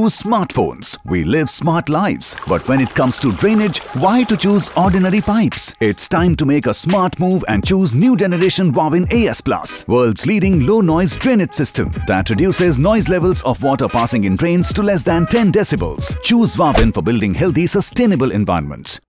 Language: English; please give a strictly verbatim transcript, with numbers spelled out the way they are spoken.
choose smartphones. We live smart lives. But when it comes to drainage, why to choose ordinary pipes? It's time to make a smart move and choose new generation Wavin A S Plus, world's leading low-noise drainage system that reduces noise levels of water passing in drains to less than ten decibels. Choose Wavin for building healthy, sustainable environments.